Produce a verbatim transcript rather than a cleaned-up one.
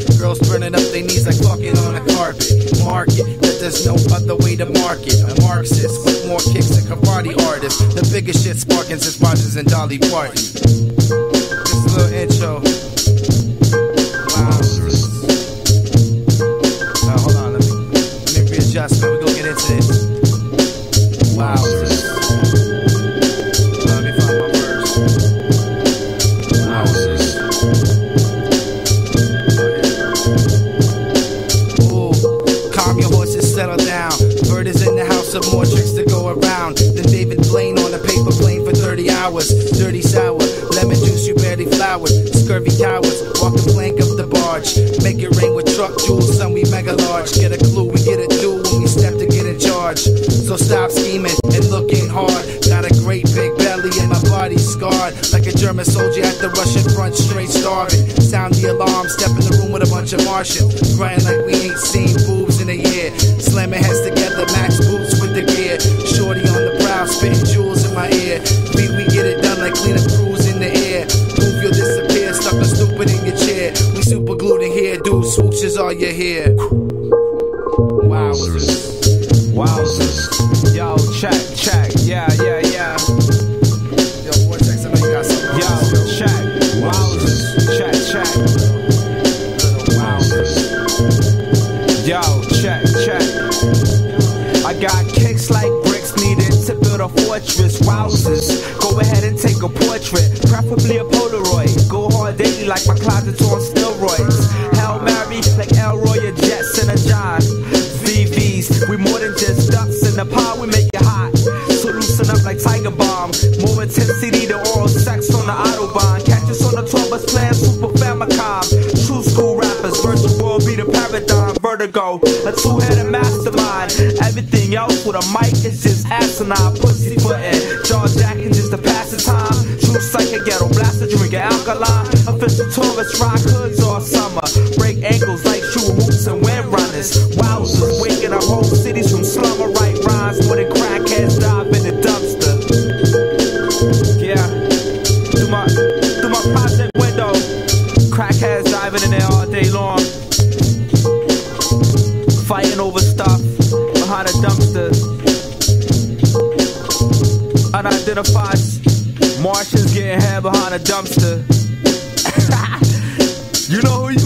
Girls burning up their knees like fucking on a carpet. Market that there's no other way to market. A Marxist with more kicks than karate artists. The biggest shit sparking since Rogers and Dolly Parton. Just a little intro. Wow. Now hold on, let me let me readjust. Man, we gonna get into this. Wow. Let me find my verse. Wow. Ooh, calm your horses, settle down. Bird is in the house, of more tricks to go around. Then David Blaine on a paper plane for thirty hours. Dirty sour, lemon juice, you barely flowered. Scurvy cowards, walk the plank up the barge. Make it rain with truck jewels, son, we mega large. Get a clue, we get a do when we step to get in charge. So stop scheming and looking hard. Got a great big belly and my body scarred. Like a German soldier at the Russian front, straight starving. Sound the alarm, step in the room with a bunch of Martians. Crying like we ain't seen boobs in a year. Slamming heads together, max boots with the gear. Shorty on the prowl, spitting jewels in my ear. Beat, we get it done like clean up crews in the air. Move, you'll disappear, stuck a stupid in your chair. We super glued in here, dude, swooshes all you hear. Wowzers. Wowzers. Yo, check, check, yeah, yeah, yeah. Yo, Vortex, I know you got something. Yo, check, wowzers, check, check. Wowzers. Yo, check, check. I got kicks like bricks needed to build a fortress. Wowzers, go ahead and take a portrait, preferably a Polaroid. Go hard daily like my closet's on steroids. Hail Mary like Elroy, a Jets and a John. V Vs, we more than just ducks in the pod, we make it hot. So loosen up like Tiger Bomb. More intensity than oral sex on the Autobahn. Catch us on the tour bus playing Super Famicom. True school rappers, virtual world be the paradigm. Vertigo, a two-headed mastermind. Everything else with a mic is just asinine. Pussyfootin', jaw jacking just to pass the time. True psychic ghetto blaster, drinking alkaline. Official tourists rock hoods all summer. Break ankles like shoe hoops and wind runners. Wowzers, waking up whole cities from slumber. Right rhymes more than crackheads dive in the dumpster. Yeah, through my, through my closet window, crackheads diving in there all day long. Fighting over stuff behind a dumpster. Unidentified Martians getting head behind a dumpster. You know who you